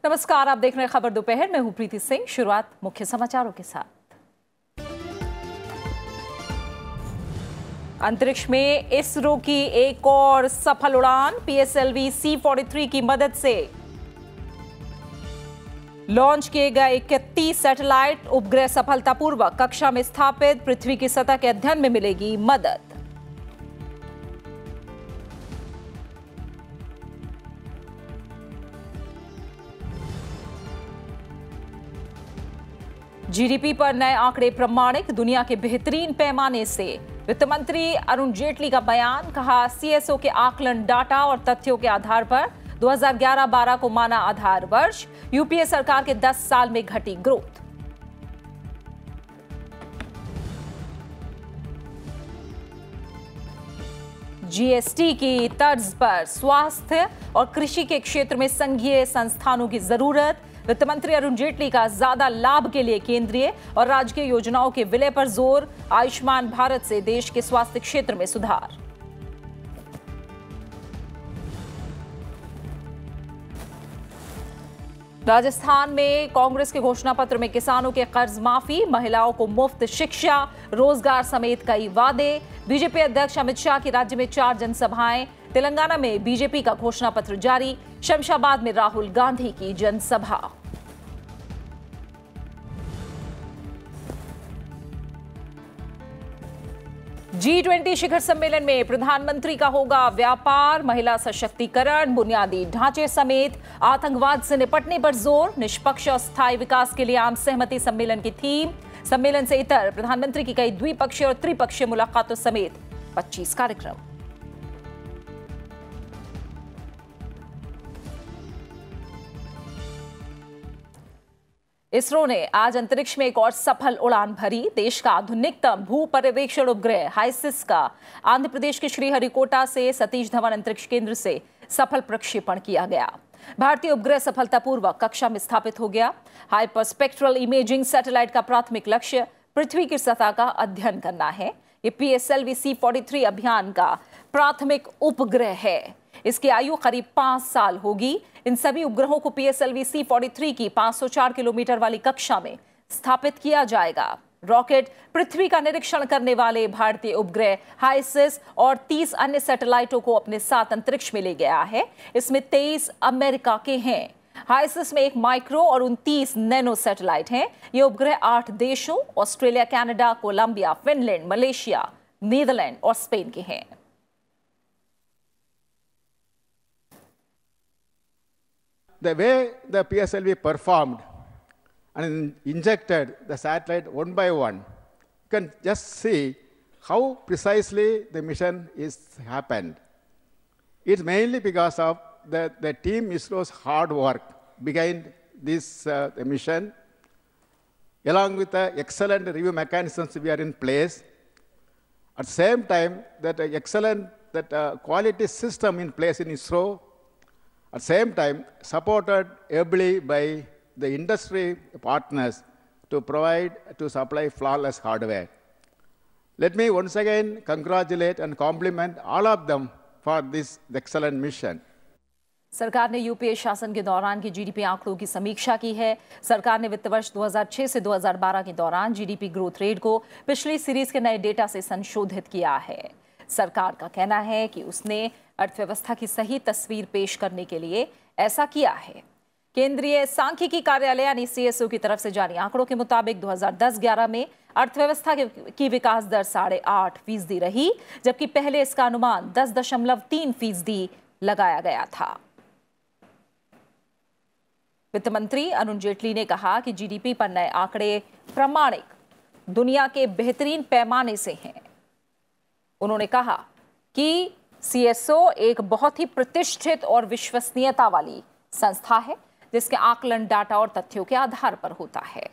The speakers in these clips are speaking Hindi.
नमस्कार, आप देख रहे हैं खबर दोपहर। मैं हूं प्रीति सिंह। शुरुआत मुख्य समाचारों के साथ। अंतरिक्ष में इसरो की एक और सफल उड़ान, पीएसएलवी C-43 की मदद से लॉन्च किए गए 31 सैटेलाइट उपग्रह सफलतापूर्वक कक्षा में स्थापित। पृथ्वी की सतह के अध्ययन में मिलेगी मदद। जीडीपी पर नए आंकड़े प्रमाणिक, दुनिया के बेहतरीन पैमाने से। वित्त मंत्री अरुण जेटली का बयान, कहा सीएसओ के आकलन, डाटा और तथ्यों के आधार पर 2011-12 को माना आधार वर्ष। यूपीए सरकार के 10 साल में घटी ग्रोथ। जीएसटी की तर्ज पर स्वास्थ्य और कृषि के क्षेत्र में संघीय संस्थानों की जरूरत। वित्त मंत्री अरुण जेटली का ज्यादा लाभ के लिए केंद्रीय और राज्य योजनाओं के विलय पर जोर। आयुष्मान भारत से देश के स्वास्थ्य क्षेत्र में सुधार। राजस्थान में कांग्रेस के घोषणा पत्र में किसानों के कर्ज माफी, महिलाओं को मुफ्त शिक्षा, रोजगार समेत कई वादे। बीजेपी अध्यक्ष अमित शाह की राज्य में 4 जनसभाएं। तेलंगाना में बीजेपी का घोषणा पत्र जारी। शमशाबाद में राहुल गांधी की जनसभा। G20 शिखर सम्मेलन में प्रधानमंत्री का होगा व्यापार, महिला सशक्तिकरण, बुनियादी ढांचे समेत आतंकवाद से निपटने पर जोर। निष्पक्ष और स्थायी विकास के लिए आम सहमति सम्मेलन की थीम। सम्मेलन से इतर प्रधानमंत्री की कई द्विपक्षीय और त्रिपक्षीय मुलाकातों समेत 25 कार्यक्रम। इसरो ने आज अंतरिक्ष में एक और सफल उड़ान भरी। देश का आधुनिकतम भू पर्यवेक्षण उपग्रह हाइसिस का आंध्र प्रदेश के श्रीहरिकोटा से सतीश धवन अंतरिक्ष केंद्र से सफल प्रक्षेपण किया गया। भारतीय उपग्रह सफलतापूर्वक कक्षा में स्थापित हो गया। हाइपरस्पेक्ट्रल इमेजिंग सैटेलाइट का प्राथमिक लक्ष्य पृथ्वी की सतह का अध्ययन करना है। ये पीएसएलवी C-43 अभियान का प्राथमिक उपग्रह है। इसकी आयु करीब 5 साल होगी। इन सभी उपग्रहों को पीएसएलवी C-43 की 504 किलोमीटर वाली कक्षा में स्थापित किया जाएगा। रॉकेट पृथ्वी का निरीक्षण करने वाले भारतीय उपग्रह हाइसिस और 30 अन्य सैटेलाइटों को अपने साथ अंतरिक्ष में ले गया है। इसमें 23 अमेरिका के हैं। हाइसिस में 1 माइक्रो और 29 नैनो सैटेलाइट हैं। ये उपग्रह 8 देशों Australia, Canada, Colombia, Finland, Malaysia, Netherland और स्पेन के हैं। The way the PSLV performed and injected the satellite one by one, you can just see how precisely the mission is happened. It's mainly because of the team ISRO's hard work behind this mission, along with the excellent review mechanisms we are in place. At the same time, that excellent quality system in place in ISRO. At the same time, supported ably by the industry partners to supply flawless hardware. Let me once again congratulate and compliment all of them for this excellent mission. सरकार ने यूपीए शासन के दौरान की जीडीपी आंकड़ों की समीक्षा की है। सरकार ने वित्त वर्ष 2006 से 2012 के दौरान जीडीपी ग्रोथ रेट को पिछली सीरीज के नए डेटा से संशोधित किया है। सरकार का कहना है कि उसने अर्थव्यवस्था की सही तस्वीर पेश करने के लिए ऐसा किया है। केंद्रीय सांख्यिकी कार्यालय यानी सीएसओ की तरफ से जारी आंकड़ों के मुताबिक 2010-11 में अर्थव्यवस्था की विकास दर 8.5% रही, जबकि पहले इसका अनुमान 10.3% लगाया गया था। वित्त मंत्री अरुण जेटली ने कहा कि जीडीपी पर नए आंकड़े प्रामाणिक, दुनिया के बेहतरीन पैमाने से हैं। उन्होंने कहा कि सीएसओ एक बहुत ही प्रतिष्ठित और विश्वसनीयता वाली संस्था है, जिसके आकलन, डाटा और तथ्यों के आधार पर होता है।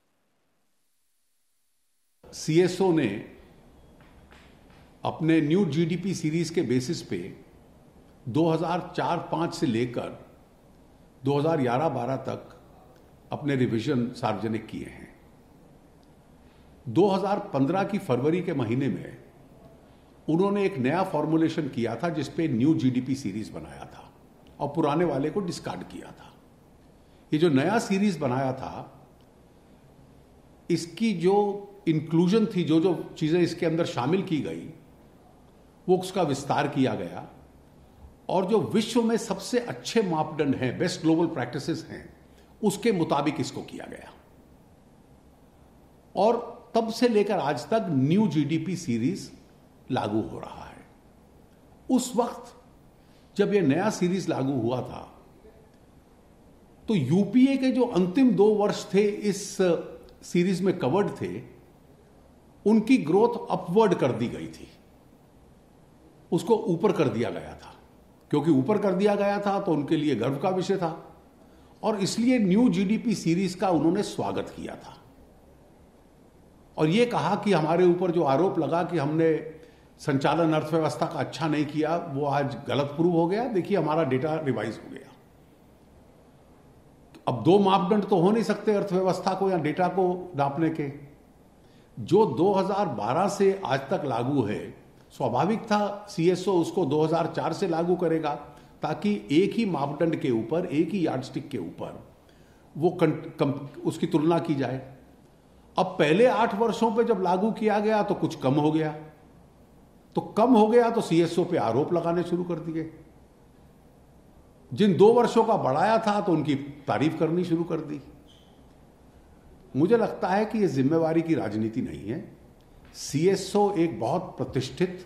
सीएसओ ने अपने न्यू जीडीपी सीरीज के बेसिस पे 2004-5 से लेकर 2011-12 तक अपने रिवीजन सार्वजनिक किए हैं। 2015 की फरवरी के महीने में उन्होंने एक नया फॉर्मुलेशन किया था जिसपे न्यू जीडीपी सीरीज बनाया था और पुराने वाले को डिस्कार्ड किया था। ये जो नया सीरीज बनाया था, इसकी जो इंक्लूजन थी, जो जो चीजें इसके अंदर शामिल की गई, वो उसका विस्तार किया गया और जो विश्व में सबसे अच्छे मापदंड हैं, बेस्ट ग्लोबल प्रैक्टिसेस हैं, उसके मुताबिक इसको किया गया। और तब से लेकर आज तक न्यू जीडीपी सीरीज लागू हो रहा है। उस वक्त जब यह नया सीरीज लागू हुआ था तो यूपीए के जो अंतिम 2 वर्ष थे इस सीरीज में कवर्ड थे, उनकी ग्रोथ अपवर्ड कर दी गई थी, उसको ऊपर कर दिया गया था। क्योंकि ऊपर कर दिया गया था तो उनके लिए गर्व का विषय था और इसलिए न्यू जीडीपी सीरीज का उन्होंने स्वागत किया था और यह कहा कि हमारे ऊपर जो आरोप लगा कि हमने संचालन अर्थव्यवस्था का अच्छा नहीं किया, वो आज गलत प्रूव हो गया। देखिए, हमारा डेटा रिवाइज हो गया। अब 2 मापदंड तो हो नहीं सकते अर्थव्यवस्था को या डेटा को नापने के। जो 2012 से आज तक लागू है, स्वाभाविक था सीएसओ उसको 2004 से लागू करेगा ताकि एक ही मापदंड के ऊपर, एक ही यार्डस्टिक के ऊपर वो उसकी तुलना की जाए। अब पहले 8 वर्षों पे जब लागू किया गया तो कुछ कम हो गया, तो सीएसओ पे आरोप लगाने शुरू कर दिए। जिन 2 वर्षों का बढ़ाया था तो उनकी तारीफ करनी शुरू कर दी। मुझे लगता है कि यह जिम्मेवारी की राजनीति नहीं है। सीएसओ एक बहुत प्रतिष्ठित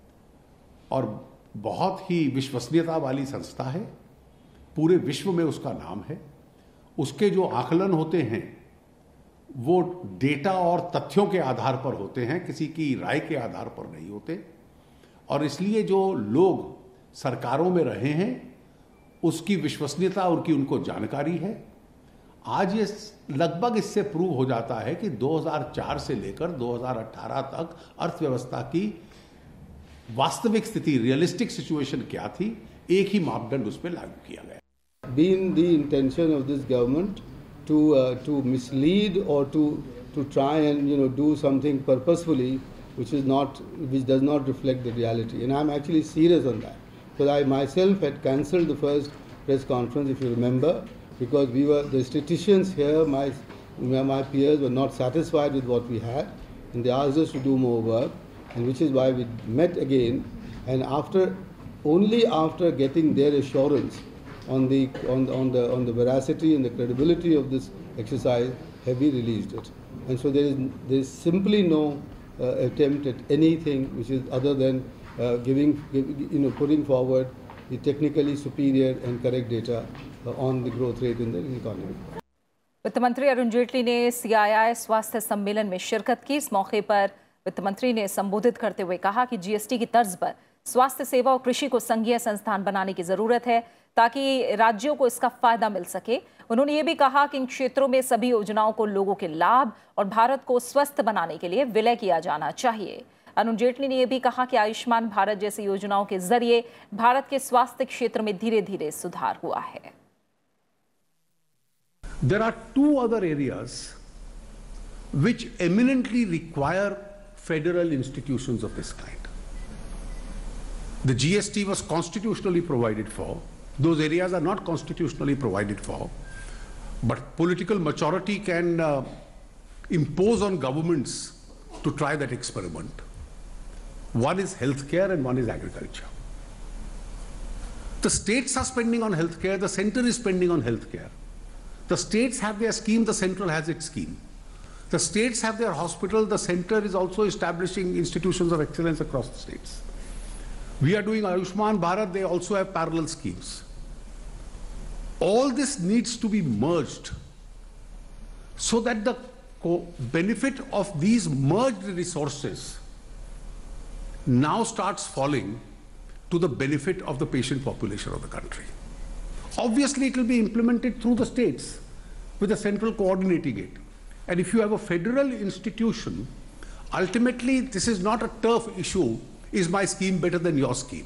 और बहुत ही विश्वसनीयता वाली संस्था है, पूरे विश्व में उसका नाम है। उसके जो आकलन होते हैं वो डेटा और तथ्यों के आधार पर होते हैं, किसी की राय के आधार पर नहीं होते। और इसलिए जो लोग सरकारों में रहे हैं उसकी विश्वसनीयता, उनको जानकारी है। आज ये लगभग इससे प्रूव हो जाता है कि 2004 से लेकर 2018 तक अर्थव्यवस्था की वास्तविक स्थिति, रियलिस्टिक सिचुएशन क्या थी, एक ही मापदंड उस पर लागू किया गया। Been the intention of this government to mislead or to try and do something purposefully which does not reflect the reality, and I'm actually serious on that, because I myself had cancelled the first press conference, if you remember, because the statisticians here, my peers were not satisfied with what we had, and they asked us to do more work, and which is why we met again, and only after getting their assurance on the veracity and the credibility of this exercise have we released it. And so there is simply no attempt at anything which is other than putting forward the technically superior and correct data on the growth rate in the economy. वित्त मंत्री अरुण जेटली ने सीआईआई स्वास्थ्य सम्मेलन में शिरकत की। इस मौके पर वित्त मंत्री ने संबोधित करते हुए कहा कि जीएसटी की तर्ज पर स्वास्थ्य सेवा और कृषि को संघीय संस्थान बनाने की जरूरत है ताकि राज्यों को इसका फायदा मिल सके। उन्होंने ये भी कहा कि इन क्षेत्रों में सभी योजनाओं को लोगों के लाभ और भारत को स्वस्थ बनाने के लिए विलय किया जाना चाहिए। अरुण जेटली ने यह भी कहा कि आयुष्मान भारत जैसी योजनाओं के जरिए भारत के स्वास्थ्य क्षेत्र में धीरे धीरे सुधार हुआ है। There are 2 other areas which eminently require federal institutions of this kind. The GST was constitutionally provided for. Those areas are not constitutionally provided for. But political maturity can impose on governments to try that experiment. One is healthcare and one is agriculture. The states are spending on healthcare, the center is spending on healthcare. The states have their scheme, the central has its scheme. The states have their hospital, the center is also establishing institutions of excellence across the states. We are doing Ayushman Bharat, they also have parallel schemes. All this needs to be merged so that the benefit of these merged resources now starts falling to the benefit of the patient population of the country. Obviously, it will be implemented through the states with a central coordinating it. And if you have a federal institution, ultimately this is not a turf issue, is my scheme better than your scheme?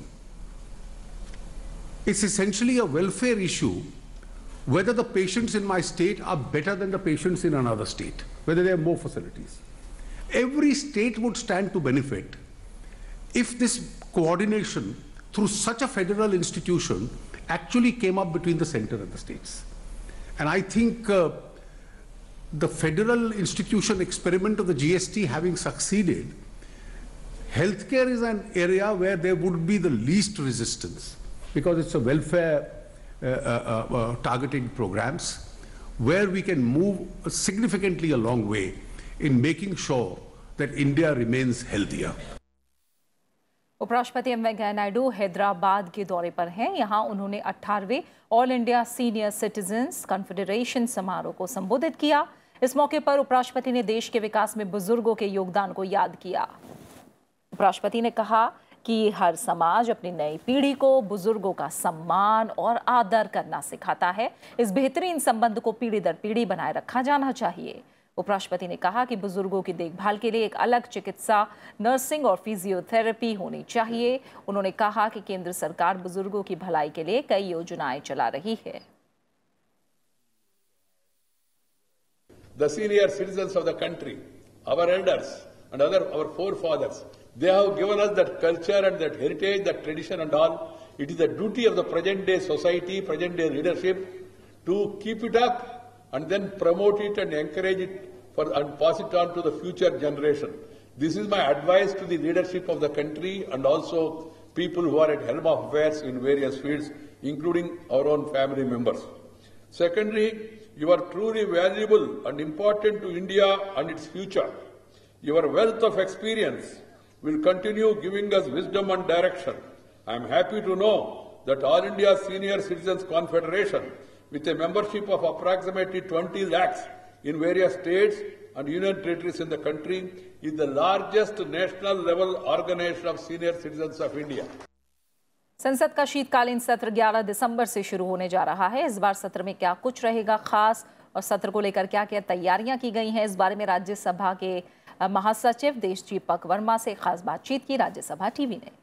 It's essentially a welfare issue, whether the patients in my state are better than the patients in another state, whether they have more facilities. Every state would stand to benefit if this coordination through such a federal institution actually came up between the center and the states. And I think the federal institution experiment of the GST having succeeded, healthcare is an area where there would be the least resistance because it's a welfare targeting programs where we can move significantly a long way in making sure that India remains healthier. उपराष्ट्रपति एम वेंकैया नायडू हैदराबाद के दौरे पर हैं। यहां उन्होंने 18वें all India senior citizens confederation समारोह को संबोधित किया। इस मौके पर उपराष्ट्रपति ने देश के विकास में बुजुर्गों के योगदान को याद किया। उपराष्ट्रपति ने कहा कि हर समाज अपनी नई पीढ़ी को बुजुर्गों का सम्मान और आदर करना सिखाता है। इस बेहतरीन संबंध को पीढ़ी दर पीढ़ी बनाए रखा जाना चाहिए। उपराष्ट्रपति ने कहा कि बुजुर्गों की देखभाल के लिए एक अलग चिकित्सा, नर्सिंग और फिजियोथेरेपी होनी चाहिए। उन्होंने कहा कि केंद्र सरकार बुजुर्गों की भलाई के लिए कई योजनाएं चला रही है। The senior citizens of the country, our elders and our forefathers, they have given us that culture and that heritage, that tradition and all. It is the duty of the present day society, present day leadership to keep it up and then promote it and encourage it and pass it on to the future generation. This is my advice to the leadership of the country and also people who are at helm of affairs in various fields, including our own family members. Secondly, you are truly valuable and important to India and its future. Your wealth of experience will continue giving us wisdom and direction. I am happy to know that All India Senior Citizens Confederation, with a membership of approximately 20 lakhs in various states and union territories in the country, is the largest national level organization of senior citizens of India. संसद का शीतकालीन सत्र 11 दिसंबर से शुरू होने जा रहा है। इस बार सत्र में क्या कुछ रहेगा खास और सत्र को लेकर क्या क्या तैयारियां की गई हैं, इस बारे में राज्यसभा के महासचिव देशदीपक वर्मा से खास बातचीत की राज्यसभा टीवी ने।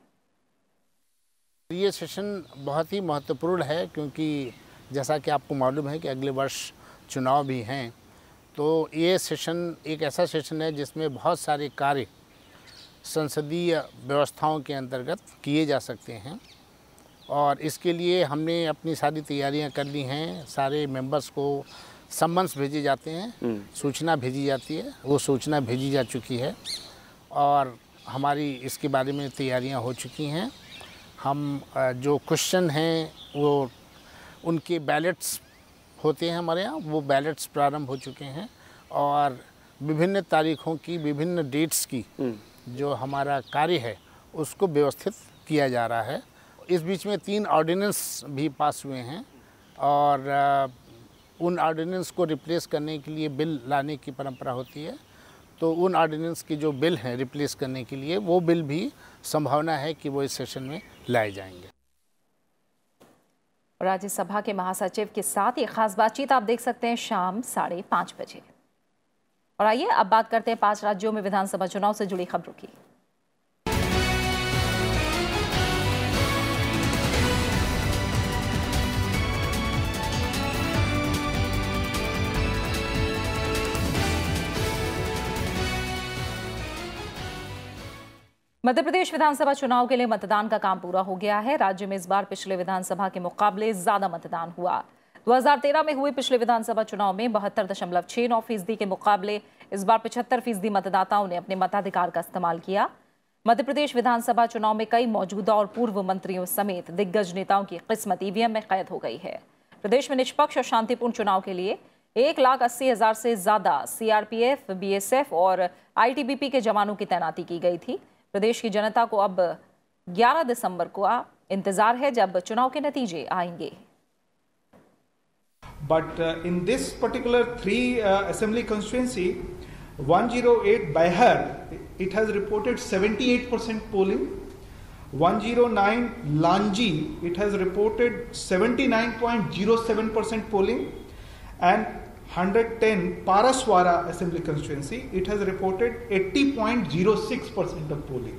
ये सेशन बहुत ही महत्वपूर्ण है क्योंकि जैसा कि आपको मालूम है कि अगले वर्ष चुनाव भी हैं, तो ये सेशन एक ऐसा सेशन है जिसमें बहुत सारे कार्य संसदीय व्यवस्थाओं के अंतर्गत किए जा सकते हैं और इसके लिए हमने अपनी सारी तैयारियां कर ली हैं। सारे मेंबर्स को सम्मन्स भेजे जाते हैं, सूचना भेजी जाती है, वो सूचना भेजी जा चुकी है और हमारी इसके बारे में तैयारियां हो चुकी हैं। हम जो क्वेश्चन हैं वो उनके बैलेट्स होते हैं हमारे यहाँ, वो बैलेट्स प्रारंभ हो चुके हैं और विभिन्न तारीखों की, विभिन्न डेट्स की जो हमारा कार्य है उसको व्यवस्थित किया जा रहा है। इस बीच में 3 ऑर्डिनेंस भी पास हुए हैं और उन ऑर्डिनेंस को रिप्लेस करने के लिए बिल लाने की परंपरा होती है, तो उन ऑर्डिनेंस की जो बिल हैं रिप्लेस करने के लिए वो बिल भी संभावना है कि वो इस सेशन में लाए जाएंगे। राज्यसभा के महासचिव के साथ ये खास बातचीत आप देख सकते हैं शाम 5:30 बजे। और आइए अब बात करते हैं 5 राज्यों में विधानसभा चुनाव से जुड़ी खबरों की। मध्य प्रदेश विधानसभा चुनाव के लिए मतदान का काम पूरा हो गया है। राज्य में इस बार पिछले विधानसभा के मुकाबले ज्यादा मतदान हुआ। 2013 में हुए पिछले विधानसभा चुनाव में 72.69% के मुकाबले इस बार 75% मतदाताओं ने अपने मताधिकार का इस्तेमाल किया। मध्य प्रदेश विधानसभा चुनाव में कई मौजूदा और पूर्व मंत्रियों समेत दिग्गज नेताओं की किस्मत ईवीएम में कैद हो गई है। प्रदेश में निष्पक्ष और शांतिपूर्ण चुनाव के लिए 1,80,000 से ज्यादा सीआरपीएफ, बीएसएफ और आईटीबीपी के जवानों की तैनाती की गई थी। प्रदेश की जनता को अब 11 दिसंबर को इंतजार है जब चुनाव के नतीजे आएंगे। But in this particular 3 assembly constituency, 108 Bihar, it has reported 78% polling. 109 Lanji, it has reported 79.07% polling, and 110 Paraswara assembly constituency, it has reported 80.06% of polling.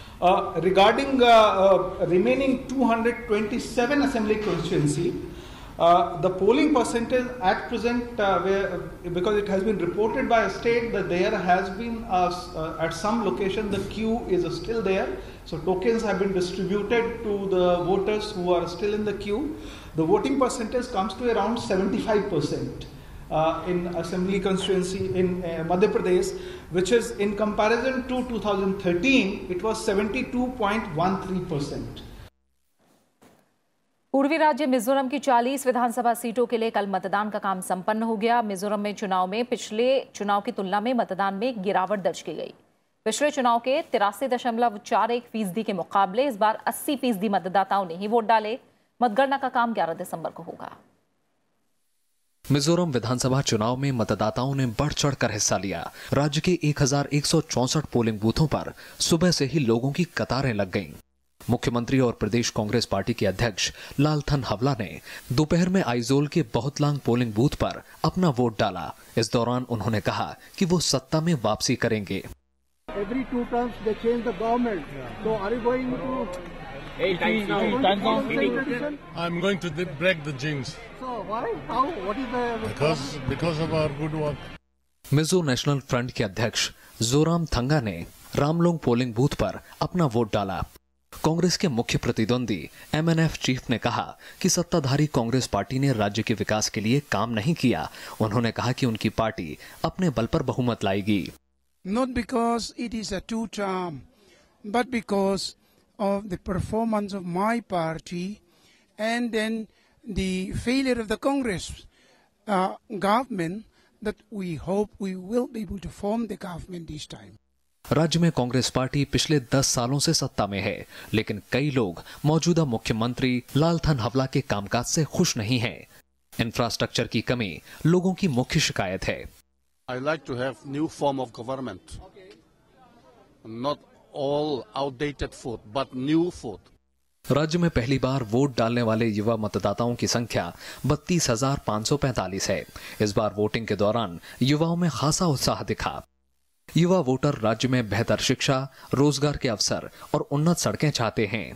Regarding remaining 227 assembly constituency, The polling percentage at present, because it has been reported by a state that there has been at some location the queue is still there. So tokens have been distributed to the voters who are still in the queue. The voting percentage comes to around 75% in assembly constituency in Madhya Pradesh, which is in comparison to 2013, it was 72.13%. पूर्वी राज्य मिजोरम की 40 विधानसभा सीटों के लिए कल मतदान का काम संपन्न हो गया। मिजोरम में चुनाव में पिछले चुनाव की तुलना में मतदान में गिरावट दर्ज की गई। पिछले चुनाव के 83.41% के मुकाबले इस बार 80% मतदाताओं ने ही वोट डाले। मतगणना का काम 11 दिसंबर को होगा। मिजोरम विधानसभा चुनाव में मतदाताओं ने बढ़ चढ़कर हिस्सा लिया। राज्य के 1164 पोलिंग बूथों पर सुबह से ही लोगों की कतारें लग गईं। मुख्यमंत्री और प्रदेश कांग्रेस पार्टी के अध्यक्ष लालथन हवला ने दोपहर में आइजोल के बहुतलांग पोलिंग बूथ पर अपना वोट डाला। इस दौरान उन्होंने कहा कि वो सत्ता में वापसी करेंगे। Every 2 terms they change the government. So are you going to? I'm going to break the jinx. So why? How? What is the? Because of our good work. Mizo national front के अध्यक्ष जोराम थंगा ने रामलोंग पोलिंग बूथ पर अपना वोट डाला। कांग्रेस के मुख्य प्रतिद्वंदी MNF चीफ ने कहा कि सत्ताधारी कांग्रेस पार्टी ने राज्य के विकास के लिए काम नहीं किया। उन्होंने कहा कि उनकी पार्टी अपने बल पर बहुमत लाएगी। Not because it is a 2-term, but because of the performance of my party and then the failure of the Congress government that we hope we will be able to form the government this time. राज्य में कांग्रेस पार्टी पिछले 10 सालों से सत्ता में है, लेकिन कई लोग मौजूदा मुख्यमंत्री लालथन हवला के कामकाज से खुश नहीं हैं। इंफ्रास्ट्रक्चर की कमी लोगों की मुख्य शिकायत है। I like to have new form of government. Not all outdated food, but new food. राज्य में पहली बार वोट डालने वाले युवा मतदाताओं की संख्या 32,545 है। इस बार वोटिंग के दौरान युवाओं में खासा उत्साह दिखा। युवा वोटर राज्य में बेहतर शिक्षा, रोजगार के अवसर और उन्नत सड़कें चाहते हैं।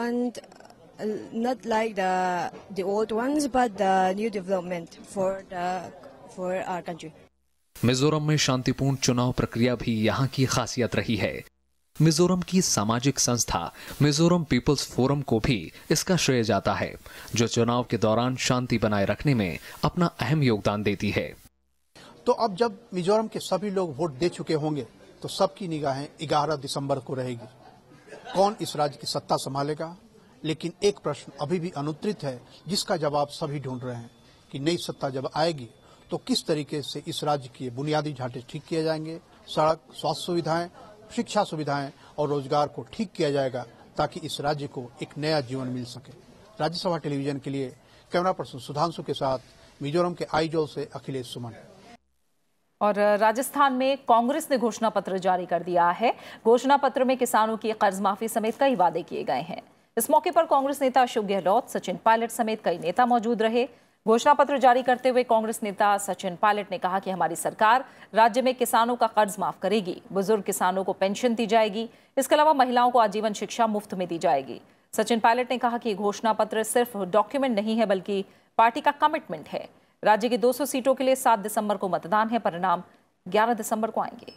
Not like the old ones, but the new development for our country. Mizoram में शांतिपूर्ण चुनाव प्रक्रिया भी यहाँ की खासियत रही है। मिजोरम की सामाजिक संस्था मिजोरम पीपल्स फोरम को भी इसका श्रेय जाता है, जो चुनाव के दौरान शांति बनाए रखने में अपना अहम योगदान देती है। तो अब जब मिजोरम के सभी लोग वोट दे चुके होंगे तो सबकी निगाहें 11 दिसंबर को रहेगी। कौन इस राज्य की सत्ता संभालेगा? लेकिन एक प्रश्न अभी भी अनुत्तरित है, जिसका जवाब सभी ढूंढ रहे हैं कि नई सत्ता जब आएगी तो किस तरीके से इस राज्य के बुनियादी ढांचे ठीक किए जाएंगे। सड़क, स्वास्थ्य सुविधाएं, शिक्षा सुविधाएं और रोजगार को ठीक किया जाएगा ताकि इस राज्य को एक नया जीवन मिल सके। राज्यसभा टेलीविजन के लिए कैमरा पर्सन सुधांशु के साथ मिजोरम के आइजोल से अखिलेश सुमन। और राजस्थान में कांग्रेस ने घोषणा पत्र जारी कर दिया है। घोषणा पत्र में किसानों की कर्ज माफी समेत कई वादे किए गए हैं। इस मौके पर कांग्रेस नेता अशोक गहलोत, सचिन पायलट समेत कई नेता मौजूद रहे। घोषणा पत्र जारी करते हुए कांग्रेस नेता सचिन पायलट ने कहा कि हमारी सरकार राज्य में किसानों का कर्ज माफ करेगी, बुजुर्ग किसानों को पेंशन दी जाएगी, इसके अलावा महिलाओं को आजीवन शिक्षा मुफ्त में दी जाएगी। सचिन पायलट ने कहा कि घोषणा पत्र सिर्फ डॉक्यूमेंट नहीं है, बल्कि पार्टी का कमिटमेंट है। राज्य की 200 सीटों के लिए 7 दिसंबर को मतदान है, परिणाम 11 दिसंबर को आएंगे।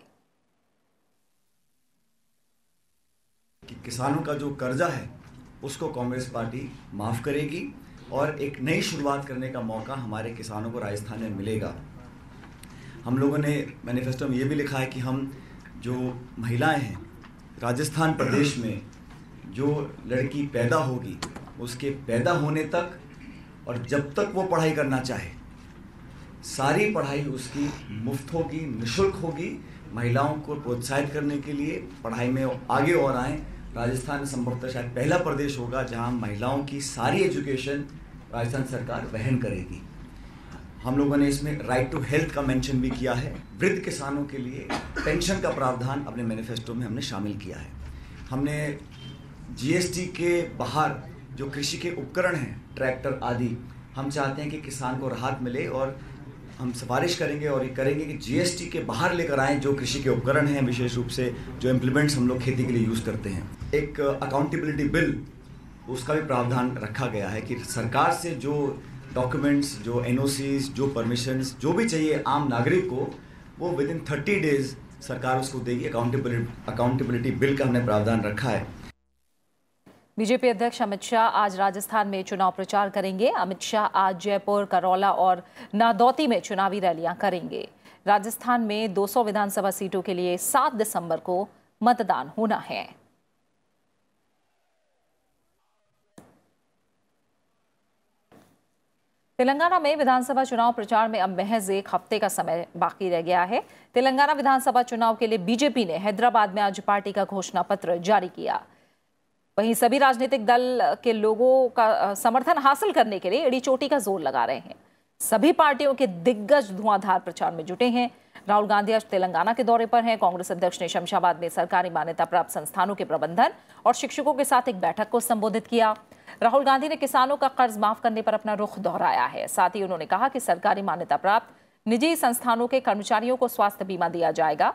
किसानों का जो कर्जा है उसको कांग्रेस पार्टी माफ करेगी और एक नई शुरुआत करने का मौका हमारे किसानों को राजस्थान में मिलेगा। हम लोगों ने मैनिफेस्टो में ये भी लिखा है कि हम जो महिलाएं हैं राजस्थान प्रदेश में, जो लड़की पैदा होगी उसके पैदा होने तक और जब तक वो पढ़ाई करना चाहे सारी पढ़ाई उसकी मुफ्त होगी, निःशुल्क होगी। महिलाओं को प्रोत्साहित करने के लिए पढ़ाई में आगे और आएँ। राजस्थान संभवतः शायद पहला प्रदेश होगा जहां महिलाओं की सारी एजुकेशन राजस्थान सरकार वहन करेगी। हम लोगों ने इसमें राइट टू हेल्थ का मेंशन भी किया है। वृद्ध किसानों के लिए पेंशन का प्रावधान अपने मैनिफेस्टो में हमने शामिल किया है। हमने GST के बाहर जो कृषि के उपकरण हैं, ट्रैक्टर आदि, हम चाहते हैं कि किसान को राहत मिले और हम सिफारिश करेंगे और ये करेंगे कि GST के बाहर लेकर आएँ जो कृषि के उपकरण हैं, विशेष रूप से जो इम्प्लीमेंट्स हम लोग खेती के लिए यूज़ करते हैं। एक अकाउंटेबिलिटी बिल, उसका भी प्रावधान रखा गया है कि सरकार से जो डॉक्यूमेंट्स, जो NOCs, जो परमिशंस, जो भी चाहिए आम नागरिक को, वो विद इन 30 डेज सरकार उसको देगी। अकाउंटेबिलिटी बिल का हमने प्रावधान रखा है। बीजेपी अध्यक्ष अमित शाह आज राजस्थान में चुनाव प्रचार करेंगे। अमित शाह आज जयपुर, करौला और नादौती में चुनावी रैलियां करेंगे। राजस्थान में 200 विधानसभा सीटों के लिए 7 दिसंबर को मतदान होना है। तेलंगाना में विधानसभा चुनाव प्रचार में अब महज एक हफ्ते का समय बाकी रह गया है। तेलंगाना विधानसभा चुनाव के लिए बीजेपी ने हैदराबाद में आज पार्टी का घोषणा पत्र जारी किया। वहीं सभी राजनीतिक दल के लोगों का समर्थन हासिल करने के लिए एड़ी चोटी का जोर लगा रहे हैं। सभी पार्टियों के दिग्गज धुआंधार प्रचार में जुटे हैं। राहुल गांधी आज तेलंगाना के दौरे पर हैं। कांग्रेस अध्यक्ष ने शमशाबाद में सरकारी मान्यता प्राप्त संस्थानों के प्रबंधन और शिक्षकों के साथ एक बैठक को संबोधित किया। राहुल गांधी ने किसानों का कर्ज माफ करने पर अपना रुख दोहराया है। साथ ही उन्होंने कहा कि सरकारी मान्यता प्राप्त निजी संस्थानों के कर्मचारियों को स्वास्थ्य बीमा दिया जाएगा।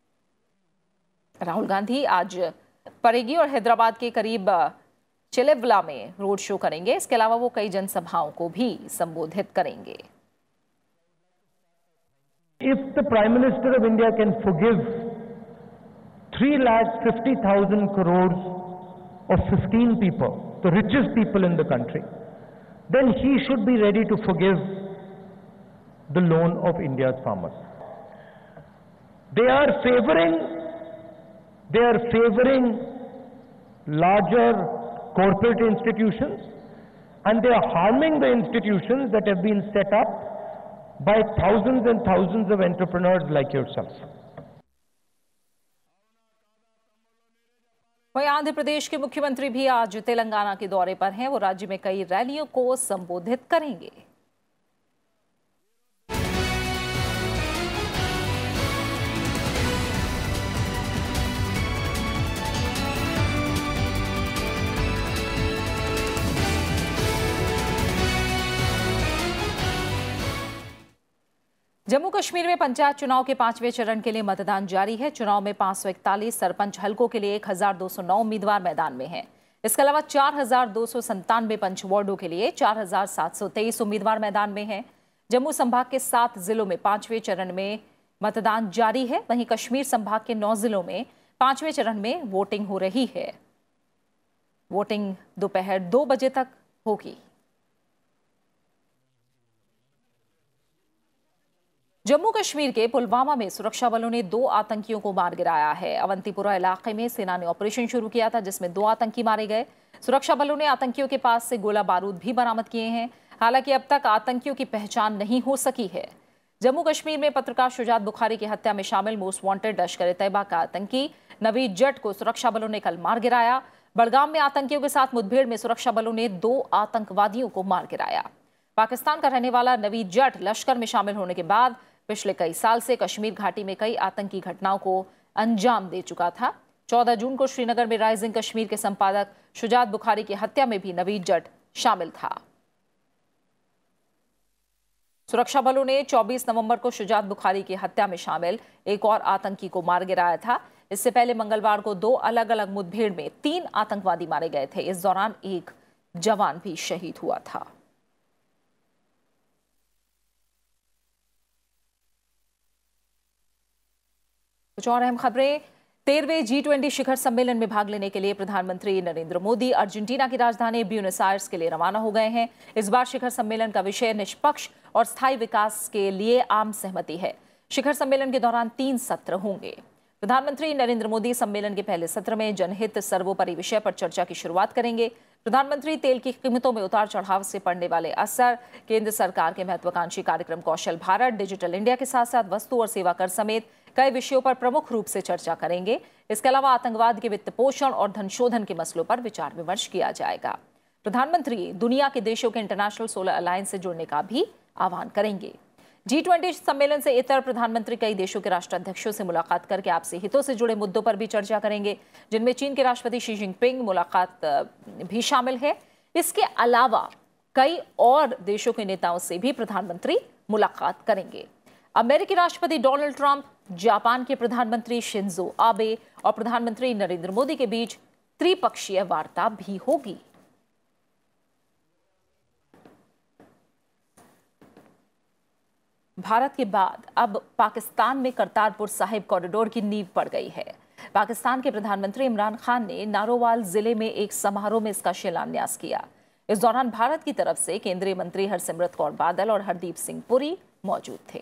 राहुल गांधी आज परेगी और हैदराबाद के करीब चिलेवला में रोड शो करेंगे। इसके अलावा वो कई जनसभाओं को भी संबोधित करेंगे। If the Prime Minister of India can forgive 3,50,000 crores of 15 people, the richest people in the country, then he should be ready to forgive the loan of India's farmers. They are favoring larger corporate institutions, and they are harming the institutions that have been set up by thousands and thousands of entrepreneurs like yourself. वहीं आंध्र प्रदेश के मुख्यमंत्री भी आज तेलंगाना के दौरे पर हैं। वो राज्य में कई रैलियों को संबोधित करेंगे। जम्मू कश्मीर में पंचायत चुनाव के 5वें चरण के लिए मतदान जारी है। चुनाव में 541 सरपंच हलकों के लिए 1209 उम्मीदवार मैदान में हैं। इसके अलावा 4297 पंच वार्डों के लिए 4723 उम्मीदवार मैदान में हैं। जम्मू संभाग के 7 जिलों में 5वें चरण में मतदान जारी है। वहीं कश्मीर संभाग के 9 जिलों में 5वें चरण में वोटिंग हो रही है। वोटिंग दोपहर 2 बजे तक होगी। जम्मू कश्मीर के पुलवामा में सुरक्षा बलों ने 2 आतंकियों को मार गिराया है। अवंतीपुरा इलाके में सेना ने ऑपरेशन शुरू किया था, जिसमें 2 आतंकी मारे गए। सुरक्षा बलों ने आतंकियों के पास से गोला बारूद भी बरामद किए हैं। हालांकि अब तक आतंकियों की पहचान नहीं हो सकी है। जम्मू कश्मीर में पत्रकार शुजात बुखारी की हत्या में शामिल मोस्ट वांटेड लश्कर ए तैयबा का आतंकी नवीद जट को सुरक्षा बलों ने कल मार गिराया। बड़गाम में आतंकियों के साथ मुठभेड़ में सुरक्षा बलों ने 2 आतंकवादियों को मार गिराया। पाकिस्तान का रहने वाला नवीद जट लश्कर में शामिल होने के बाद पिछले कई साल से कश्मीर घाटी में कई आतंकी घटनाओं को अंजाम दे चुका था। 14 जून को श्रीनगर में राइजिंग कश्मीर के संपादक शुजात बुखारी की हत्या में भी नवीद जट शामिल था। सुरक्षा बलों ने 24 नवंबर को शुजात बुखारी की हत्या में शामिल एक और आतंकी को मार गिराया था। इससे पहले मंगलवार को 2 अलग अलग मुठभेड़ में 3 आतंकवादी मारे गए थे। इस दौरान एक जवान भी शहीद हुआ था। कुछ और अहम खबरें। 13वें G20 शिखर सम्मेलन में भाग लेने के लिए प्रधानमंत्री नरेंद्र मोदी अर्जेंटीना की राजधानी ब्यूनस आयर्स के लिए रवाना हो गए हैं। इस बार शिखर सम्मेलन का विषय निष्पक्ष और स्थायी विकास के लिए आम सहमति है। शिखर सम्मेलन के दौरान 3 सत्र होंगे। प्रधानमंत्री नरेंद्र मोदी सम्मेलन के पहले सत्र में जनहित सर्वोपरि विषय पर चर्चा की शुरुआत करेंगे। प्रधानमंत्री तेल की कीमतों में उतार चढ़ाव से पड़ने वाले असर, केंद्र सरकार के महत्वाकांक्षी कार्यक्रम कौशल भारत, डिजिटल इंडिया के साथ साथ वस्तु और सेवा कर समेत कई विषयों पर प्रमुख रूप से चर्चा करेंगे। इसके अलावा आतंकवाद के वित्त पोषण और धन शोधन के मसलों पर विचार विमर्श किया जाएगा। प्रधानमंत्री दुनिया के देशों के इंटरनेशनल सोलर अलायंस से जुड़ने का भी आह्वान करेंगे। G20 सम्मेलन से इतर प्रधानमंत्री कई देशों के राष्ट्राध्यक्षों से मुलाकात करके आपसी हितों से जुड़े मुद्दों पर भी चर्चा करेंगे, जिनमें चीन के राष्ट्रपति शी जिनपिंग मुलाकात भी शामिल है। इसके अलावा कई और देशों के नेताओं से भी प्रधानमंत्री मुलाकात करेंगे। अमेरिकी राष्ट्रपति डोनाल्ड ट्रंप, जापान के प्रधानमंत्री शिंजो आबे और प्रधानमंत्री नरेंद्र मोदी के बीच त्रिपक्षीय वार्ता भी होगी। भारत के बाद अब पाकिस्तान में करतारपुर साहिब कॉरिडोर की नींव पड़ गई है। पाकिस्तान के प्रधानमंत्री इमरान खान ने नारोवाल जिले में एक समारोह में इसका शिलान्यास किया। इस दौरान भारत की तरफ से केंद्रीय मंत्री हरसिमरत कौर बादल और हरदीप सिंह पुरी मौजूद थे।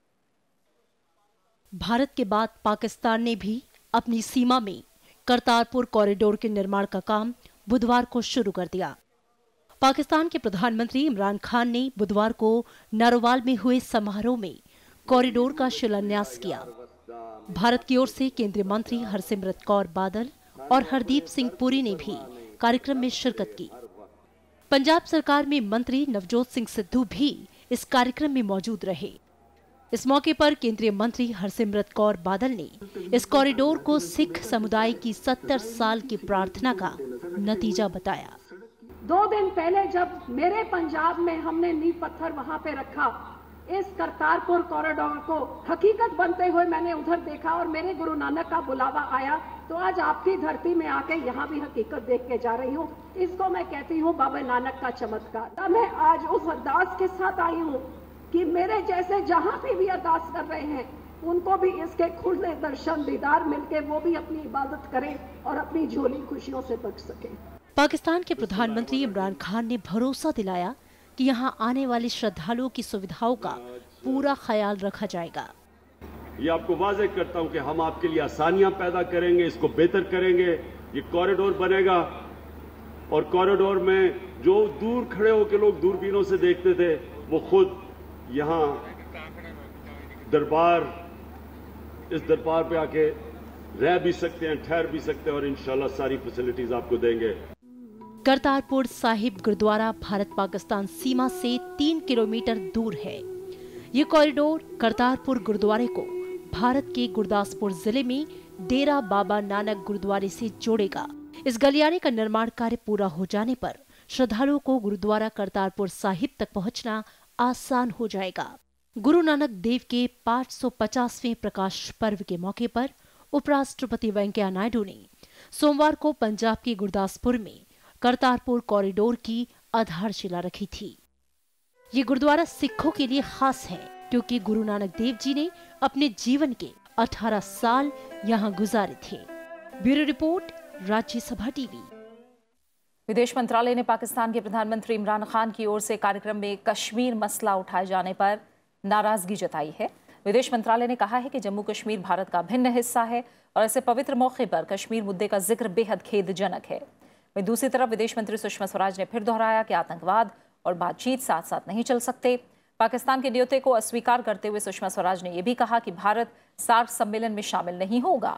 भारत के बाद पाकिस्तान ने भी अपनी सीमा में करतारपुर कॉरिडोर के निर्माण का काम बुधवार को शुरू कर दिया। पाकिस्तान के प्रधानमंत्री इमरान खान ने बुधवार को नारोवाल में हुए समारोह में कॉरिडोर का शिलान्यास किया। भारत की ओर से केंद्रीय मंत्री हरसिमरत कौर बादल और हरदीप सिंह पुरी ने भी कार्यक्रम में शिरकत की। पंजाब सरकार में मंत्री नवजोत सिंह सिद्धू भी इस कार्यक्रम में मौजूद रहे। इस मौके पर केंद्रीय मंत्री हरसिमरत कौर बादल ने इस कॉरिडोर को सिख समुदाय की 70 साल की प्रार्थना का नतीजा बताया। 2 दिन पहले जब मेरे पंजाब में हमने नींव पत्थर वहां पे रखा, इस करतारपुर कॉरिडोर को हकीकत बनते हुए मैंने उधर देखा और मेरे गुरु नानक का बुलावा आया, तो आज आपकी धरती में आके यहाँ भी हकीकत देख के जा रही हूँ। इसको मैं कहती हूँ बाबा नानक का चमत्कार। मैं आज उस अरदास के साथ आई हूँ कि मेरे जैसे जहाँ भी अरदास कर रहे हैं उनको भी इसके खुले दर्शन दीदार मिलके वो भी अपनी इबादत करें और अपनी झोली खुशियों से बच सके। पाकिस्तान के प्रधानमंत्री इमरान खान ने भरोसा दिलाया कि यहां आने वाले श्रद्धालुओं की सुविधाओं का पूरा ख्याल रखा जाएगा। ये आपको वाज़ेह करता हूं कि हम आपके लिए आसानियां पैदा करेंगे, इसको बेहतर करेंगे। ये कॉरिडोर बनेगा और कॉरिडोर में जो दूर खड़े होकर लोग दूरबीनों से देखते थे वो खुद यहाँ इस दरबार पे आके रह भी सकते हैं, ठहर भी सकते हैं और इंशाल्लाह सारी फैसिलिटीज आपको देंगे। करतारपुर साहिब गुरुद्वारा भारत पाकिस्तान सीमा से 3 किलोमीटर दूर है। ये कॉरिडोर करतारपुर गुरुद्वारे को भारत के गुरदासपुर जिले में डेरा बाबा नानक गुरुद्वारे से जोड़ेगा। इस गलियारे का निर्माण कार्य पूरा हो जाने पर श्रद्धालुओं को गुरुद्वारा करतारपुर साहिब तक पहुंचना आसान हो जाएगा। गुरु नानक देव के 550वें प्रकाश पर्व के मौके पर उपराष्ट्रपति वेंकैया नायडू ने सोमवार को पंजाब के गुरदासपुर में करतारपुर कॉरिडोर की आधारशिला रखी थी। ये गुरुद्वारा सिखों के लिए खास है क्योंकि गुरु नानक देव जी ने अपने जीवन के 18 साल यहाँ गुजारे थे। Bureau report, Rajya Sabha TV. विदेश मंत्रालय ने पाकिस्तान के प्रधानमंत्री इमरान खान की ओर से कार्यक्रम में कश्मीर मसला उठाए जाने पर नाराजगी जताई है। विदेश मंत्रालय ने कहा है कि जम्मू कश्मीर भारत का भिन्न हिस्सा है और ऐसे पवित्र मौके पर कश्मीर मुद्दे का जिक्र बेहद खेदजनक है। वहीं दूसरी तरफ विदेश मंत्री सुषमा स्वराज ने फिर दोहराया कि आतंकवाद और बातचीत साथ साथ नहीं चल सकते। पाकिस्तान के न्योते को अस्वीकार करते हुए सुषमा स्वराज ने यह भी कहा कि भारत सार्क सम्मेलन में शामिल नहीं होगा।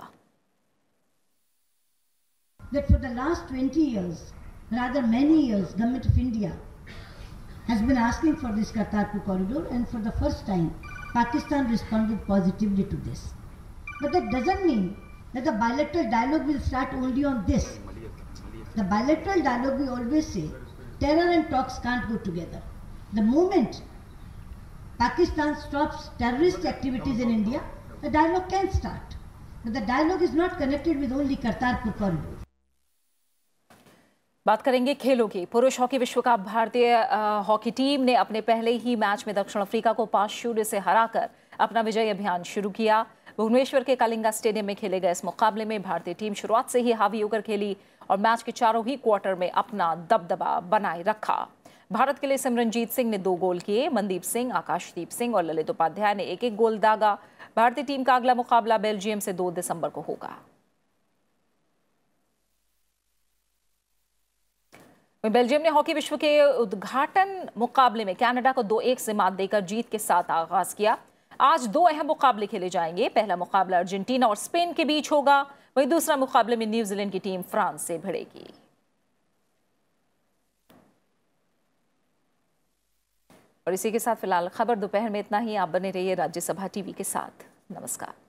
Rather many years, Government of India has been asking for this Kartarpur corridor, and for the first time, Pakistan responded positively to this. But that doesn't mean that the bilateral dialogue will start only on this. The bilateral dialogue, we always say, terror and talks can't go together. The moment Pakistan stops terrorist activities in India, the dialogue can start. But the dialogue is not connected with only Kartarpur corridor. बात करेंगे खेलों की। पुरुष हॉकी विश्व कप भारतीय हॉकी टीम ने अपने पहले ही मैच में दक्षिण अफ्रीका को 5-0 से हराकर अपना विजय अभियान शुरू किया। भुवनेश्वर के कलिंगा स्टेडियम में खेले गए इस मुकाबले में भारतीय टीम शुरुआत से ही हावी होकर खेली और मैच के चारों ही क्वार्टर में अपना दबदबा बनाए रखा। भारत के लिए सिमरनजीत सिंह ने 2 गोल किए। मनदीप सिंह, आकाशदीप सिंह और ललित उपाध्याय ने 1-1 गोल दागा। भारतीय टीम का अगला मुकाबला बेल्जियम से 2 दिसंबर को होगा। बेल्जियम ने हॉकी विश्व के उद्घाटन मुकाबले में कनाडा को 2-1 से मात देकर जीत के साथ आगाज किया। आज 2 अहम मुकाबले खेले जाएंगे। पहला मुकाबला अर्जेंटीना और स्पेन के बीच होगा, वहीं दूसरा मुकाबले में न्यूजीलैंड की टीम फ्रांस से भिड़ेगी। और इसी के साथ फिलहाल खबर दोपहर में इतना ही। आप बने रहिए राज्यसभा टीवी के साथ। नमस्कार।